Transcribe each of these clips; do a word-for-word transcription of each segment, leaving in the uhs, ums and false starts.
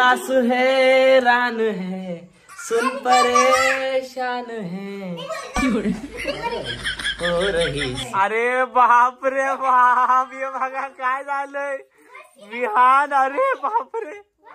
सासु है रान है सुन परेशान है हो रही। अरे बाप रे बाप, ये बघा काय झालंय विहान। अरे बाप रे,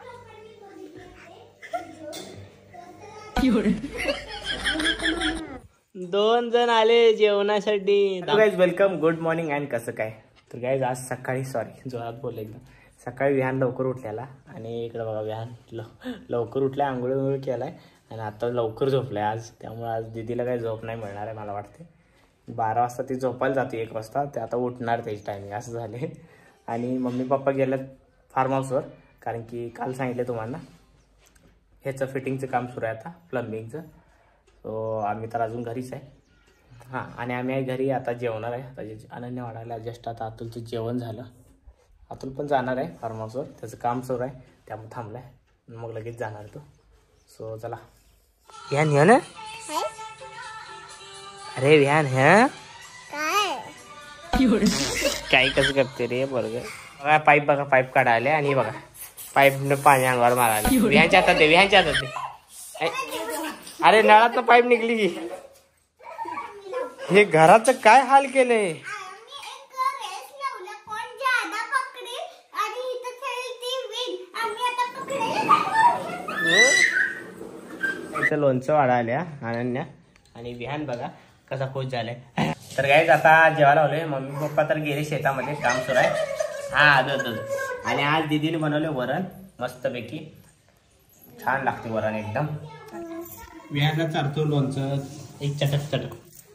दोन जण आले जेवणासाठी। Guys welcome, good morning and कसं काय। तर गाइस आज सकाळी, सॉरी जोरात बोलले एकदम, सकाळी विहान लवकर उठल्याला आणि इकडे बघा विहान लवकर उठलाय, आंघोळ आंघोळ केलाय आणि आता लवकर झोपलाय आज। त्यामुळे आज दीदीला काही झोप नाही मिळणार आहे मला वाटते। बारा वाजता ती झोपायला जाते, एक वाजता ते आता उठणार त्याची टायमिंग असं झाले। आणि मम्मी पप्पा गेलेत फार्म हाऊसवर, कारण की काल सांगितलं तुम्हाला ह्याचं फिटिंगचं काम सुरू आहे आता, प्लंबिंगचं। सो आम्ही तर अजून घरीच आहे। हां, आणि आम्ही आहे घरी आता जेवणार आहे। आता अनन्या वाढायला जस्ट आता अतुलचं जेवण झालं, अतुल पण जाणार आहे फार्म हाऊसवर, त्याचं काम सुरू आहे त्यामुळे थांबलाय, मग लगेच जाणार तो। सो चला विहान ह्या ना, अरे विहान ह्या काय कसं करते रे बरोबर। बघा पाईप, बघा पाईप काढायला आणि बघा पाईपनं पाणी अंगावर मारायला। विहानच्या हातात दे, विहानच्या हातात दे। अरे नळात पाईप निघली की। हे घराचं काय हाल केलंय। लोणचं वाढायला अनन्या आणि विहान बघा कसा खुश झालाय। तर गाईज आता जेवायला लावले, मम्मी पप्पा तर गेले शेतामध्ये, काम सुरू आहे। हा दूध, आणि आज दीदीने बनवले वरण मस्तपैकी, छान लागते वरण एकदम। विहानला चारतो लोणचं एक चटक चटक।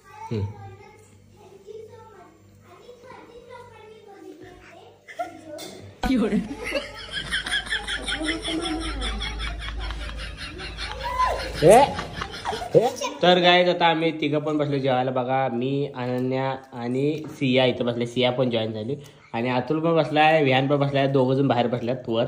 तर गाईज आता आम्ही तिघं पण बसलो जेवायला बघा, मी अनन्या आणि सिया इथं बसले, सिया पण जॉईन झाली आणि अतुल पण बसलाय, विहान पण बसलाय, दोघ जण बाहेर बसल्यात वर।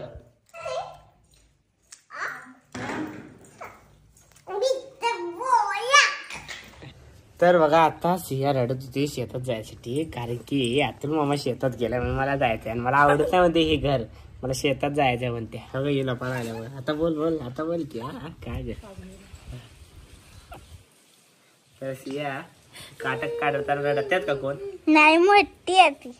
तर बघा आता सिया रडत होती शेतात जायसाठी, कारण की अतुल मामा शेतात गेला, मला जायचंय आणि मला आवडत नाही म्हणते हे घर, मला शेतात जायचंय म्हणते। हवं येईल पण आल्यावर। आता बोल बोल आता बोल की हा काय ग। तर सिया काटक काढताना रडत्यात का कोण नाही, मोठी आहे ती।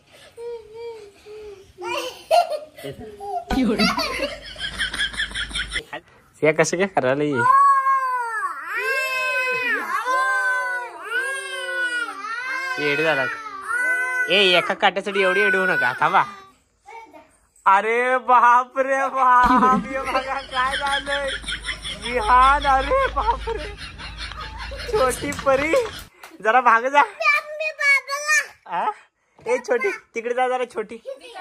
सिया कसं काय करायला ये एडी झाला ए, एका काट्यासाठी एवढी एडी होऊ नका, थांबा। अरे बाप रे बाप, ये बघा काय झालंय विहान। अरे बाप रे, छोटी परी जरा भाग जा। आ? ए छोटी तिकडे जा जरा, छोटी।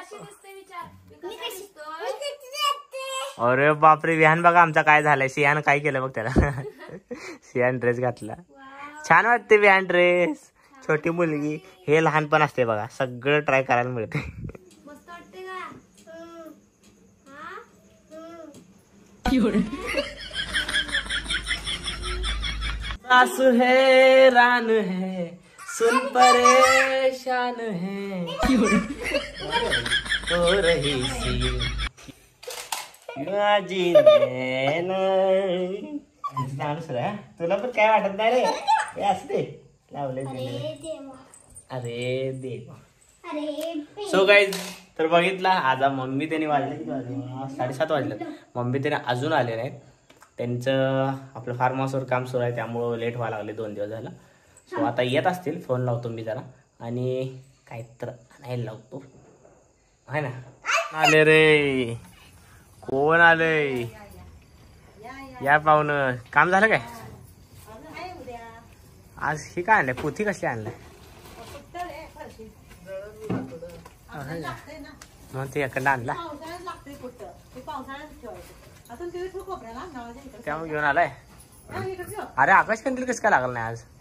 अरे बापरे विहान बघा आमचा काय झालंय, सियान काय केलं बघ त्याला। सियान ड्रेस घातला, छान वाटते विहान ड्रेस। छोटी मुलगी हे लहानपण असते बघा, सगळं ट्राय करायला मिळते। सासु है रान है सुन परेशान है हो रही सी माझी तुला पण काय वाटत नाही रे, असते लावले। अरे देवा। सो गाईज तर बघितला आज मम्मी त्याने वाजले किती वाजले, साडेसात वाजले, मम्मी त्याने अजून आले नाहीत। त्यांचं आपलं फार्म हाऊसवर काम सुरू आहे त्यामुळं लेट व्हायला लागले, दोन दिवस झालं। सो आता येत असतील, फोन लावतो मी जरा आणि काय तर आणायला लावतो, आहे ना। आले रे, कोण आलंय, या पाहुणं। काम झालं काय आज? हे काय आणलंय, पोथी कसली आणलाय मग ते एकडं आणला त्यामुळे घेऊन आलाय। अरे आकाश कंदील कसं काय लागलं नाही आज?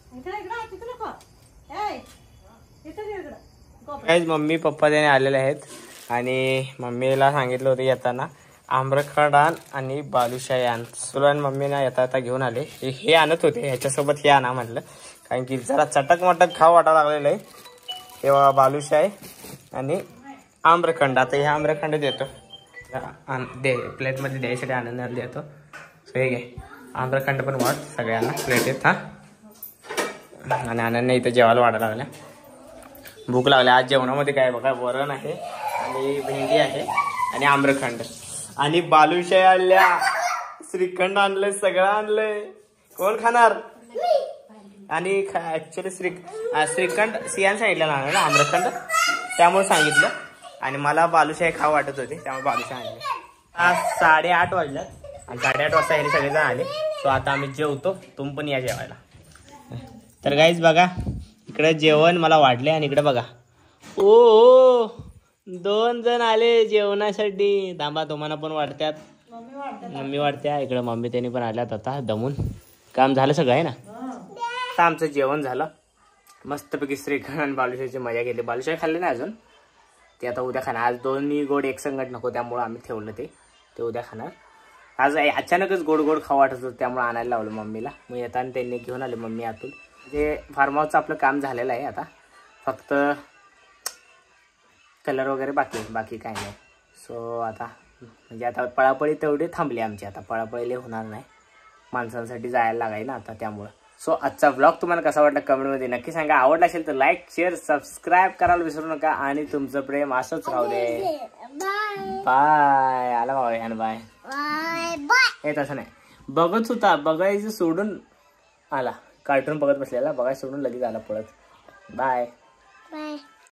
मम्मी पप्पा त्याने आलेले आहेत आणि मम्मीला सांगितलं होतं येताना आम्रखंड आण आणि बालुशाही आण। सुलन मम्मीना येता येता घेऊन आले, हे आणत होते, ह्याच्यासोबत हे आणा म्हटलं, कारण की जरा चटक मटक खाऊ वाटायला लागलेलं आहे। हे बघा बालुशाही आणि आम्रखंड, आता हे आम्रखंड देतो दे प्लेटमध्ये द्यायसाठी आनंद देतो. सो हे घे आम्रखंड पण वाट सगळ्यांना प्लेटेत हा. आणि आनंदने इथं जेवायला वाढायला लागल्या. भूक लागल्या. आज जेवणामध्ये काय बघा वरण आहे आणि भेंडी आहे आणि आम्रखंड आणि बालुशाही आणल्या. श्रीखंड आणलंय सगळं आणलंय. कोण खाणार? आणि ऍक्च्युली श्री श्रीखंड सियान सांगितलं ना आम्रखंड त्यामुळे सांगितलं आणि मला बालुशाही खावं वाटत होती त्यामुळे बालुशाही आणली. आज साडेआठ वाजल्यात आणि साडेआठ वाजता हे सगळेजण आले. सो आता आम्ही जेवतो. तुम्ही पण या जेवायला. तर गाईज बघा इकडे जेवण मला वाढले आणि इकडे बघा ओ दोन जण आले जेवणासाठी. थांबा तुम्हाला पण वाढत्यात. मम्मी वाढत्या इकडे. मम्मी त्यांनी पण आल्यात आता दमून. काम झालं सगळं आहे ना. आता आमचं जेवण झालं मस्तपैकी. श्रीखंड आणि बालुशाहीची मजा घेतली. बालुशाही खाल्ली नाही अजून. ते आता उद्या खाणार. आज दोन्ही गोड एक संगत नको त्यामुळे आम्ही ठेवलं ते ते उद्या खाणार. आज अचानकच गोड गोड खाऊ वाटत होतं त्यामुळे आणायला लावलं मम्मीला. मग येताना त्यांनी घेऊन आले मम्मी आतून. म्हणजे फार्म हाऊसचं आपलं काम झालेलं आहे आता. फक्त कलर वगैरे बाकी बाकी काय नाही. सो आता म्हणजे आता पळापळी तेवढी थांबली आमची. आता पळापळीले होणार नाही. माणसांसाठी जायला लागाय ना आता त्यामुळं. सो आजचा व्लॉग तुम्हाला कसा वाटला कमेंटमध्ये नक्की सांगा. आवडला असेल तर लाईक शेअर सबस्क्राईब करायला विसरू नका आणि तुमचं प्रेम असंच राहू दे. बाय. आला बाबा यान बाय. हे तसं नाही बघत होता बघायचं सोडून आला. कार्टून बघत बसलेला बघायचं सोडून लगेच आला पळत. बाय. बाय.